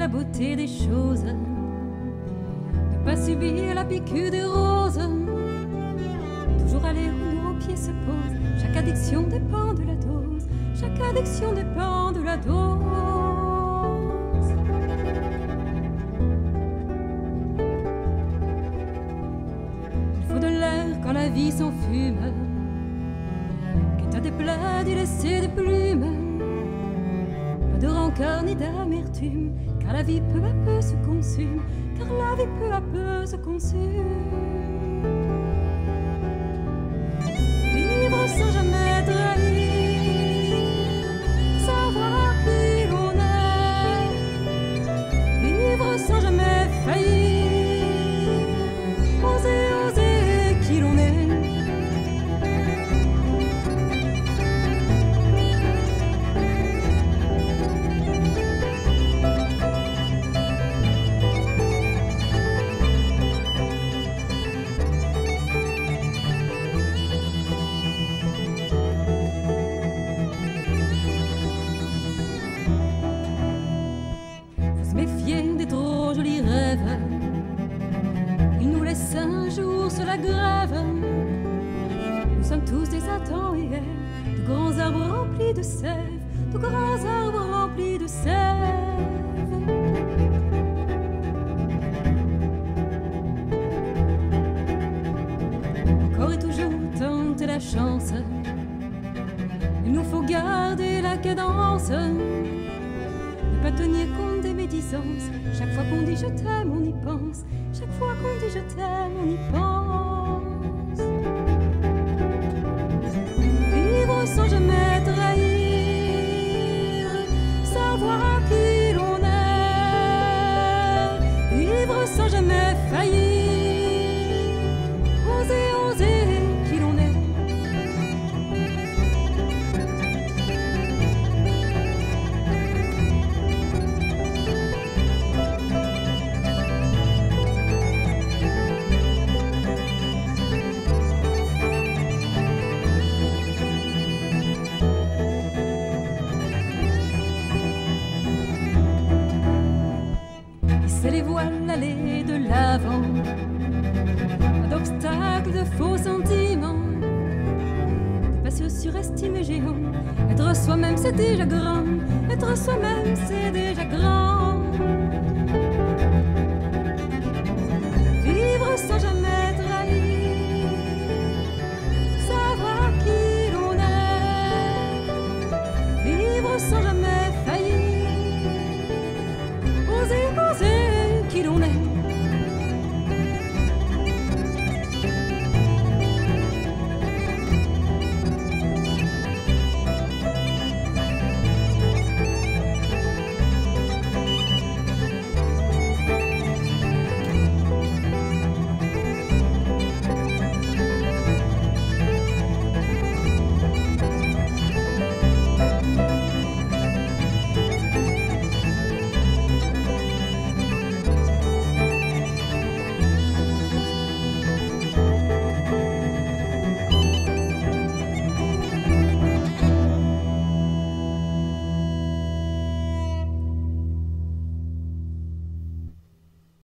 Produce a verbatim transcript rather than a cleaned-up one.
la beauté des choses, ne pas subir la piqûre des roses, toujours aller où nos pieds se posent. Chaque addiction dépend de la dose, chaque addiction dépend de la dose. Il faut de l'air quand la vie s'enfume, qu'est à des plats d'y laisser des plumes. Pas de rancœur ni d'amertume, car la vie peu à peu se consume, car la vie peu à peu se consume. Vivre sans jamais trahir, savoir qui l'on est. Vivre sans jamais faillir, oser, oser qui l'on est. Méfier des trop jolis rêves, ils nous laissent un jour sur la grève. Nous sommes tous des Adams et Ève, de grands arbres remplis de sève, de grands arbres remplis de sève. Encore et toujours tenter la chance, il nous faut garder la cadence. Pas tenir compte des médisances. Chaque fois qu'on dit je t'aime, on y pense. Chaque fois qu'on dit je t'aime, on y pense. Vivre sans jamais trahir, savoir qui l'on est. Vivre sans jamais faillir, oser, oser qui l'on est. C'est les voiles aller de l'avant, pas d'obstacles, de faux sentiments, de pas se surestimer géant. Être soi-même c'est déjà grand, être soi-même c'est déjà grand.